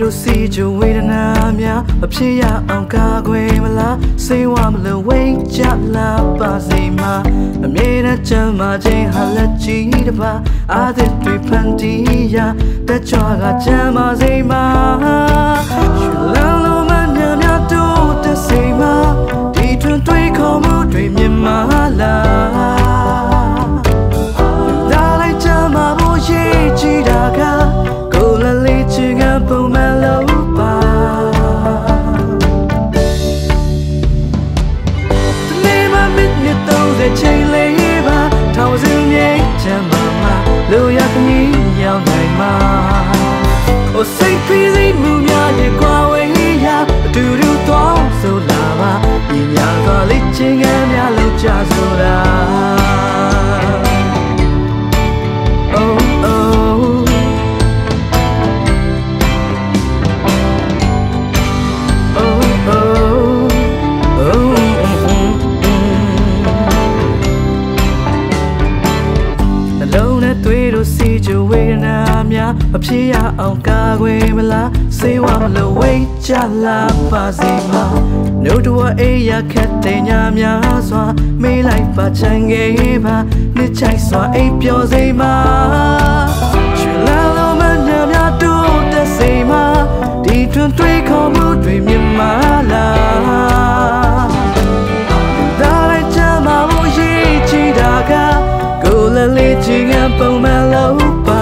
တို့စီကြဝေဒနာများမဖြစ်ရအောင်ကာကွယ်မလားစိတ်ဝမလို့ဝိတ်ကြလာပါစေမှာအမြဲတမ်းချမ်းသာခြင်းဟာလက်ကြီးတစ်ပါးအားသစ်တွေဖန်တီးရာတက်ကြွကချမ်းသာစေမှာရှူလန်းလို့မညာများတို့တက်စေမှာဒီထွန်းတွေးခေါ်မှုတွေမြင်မာလားလာလိုက်ချမ်းသာဖို့ရည်ကြည်တာကကိုယ်လည်းလေးချင်ကပုံမှန်လို့ပါဒီနေ့မှမိနစ်30ချိန်လေးပါထောင်စင်းမြိတ်ချမ်းသာမှာလိုရခမီးရောက်နိုင်မှာOh say pleaseမှုများရဲ့ကွာဝေးရအတူတူသွားဆိုလာပါညီညာကလေးချင်းငယ်များလောက်ကြဆိုတာ တွေ့လို့စီကြဝေဒနာများမဖြစ်ရအောင်ကာကွယ်မလားစေဝမလို့ဝိတ်ကြလာပါစေမှာနှုတ်တော်အေးရခက်တဲ့ညများစွာမေးလိုက်ပါချင်ခဲ့ပါနှစ်ချိုက်စွာအိပ်ပျော်စေမှာချွေလာလို့မနှမ်းများတို့တက်စေမှာဒီထွန်းတွေးခေါ်မှုတွေမြင်မာလားဒါလိုက်ချမ်းသာဖို့ရည်ကြည်တာကကိုယ်လည်းလေးချင်ကပုံမှန်လို့ပါ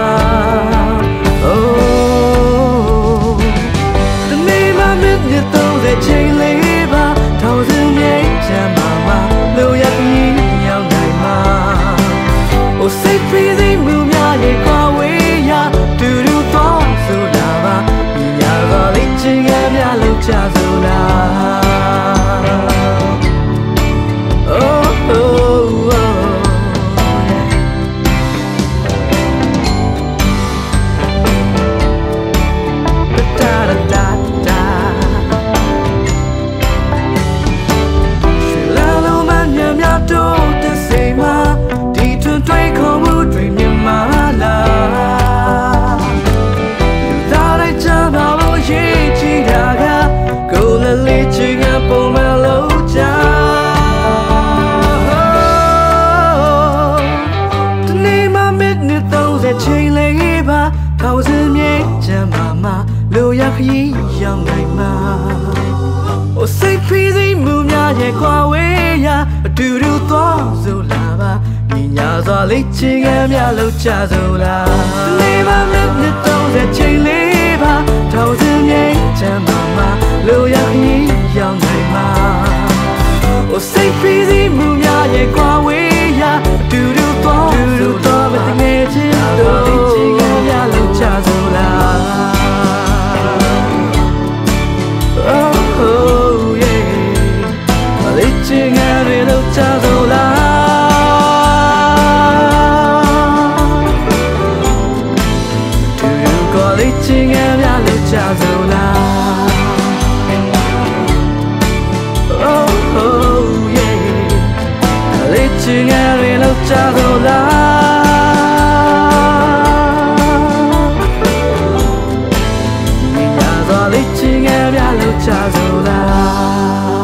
ဒီနေ့မှမိနစ်30ချိန်လေးပါထောင်စင်းမြိတ်ချမ်းသာမှာလိုရခမီးရောက်နိုင်မှာ Oh say pleaseမှုများရဲ့ကွာဝေးရတူတူသွားဆိုလာပါညီညာကလေးချင်ကများလောက်ချဆိုလာ ချိန်လေးပါထောင်စင်းမြိတ်ချမ်းသာမှာလိုရခရီးရောက်နိုင်မှာ Oh say pleaseမှုများရဲ့ကွာဝေးရအတူတူသွားဆိုလာပါညီညာစွာလေးချင်ငယ်များလောက်ချဆိုလာဒီနေ့မှမိနစ်30ချိန်လေးပါထောင်စင်းမြိတ်ချမ်းသာမှာလိုရခရီးရောက်နိုင်မှာ Oh say pleaseမှုများရဲ့ကွာဝေးရအတူတူသွားဆိုလာပါငယ်ချင်းတို့လေးချင်ငယ်များလောက်ချဆိုလာ Ching a little chazola Do you call it ching a little chazola Oh yeah Ching a little chazola Ching a little chazola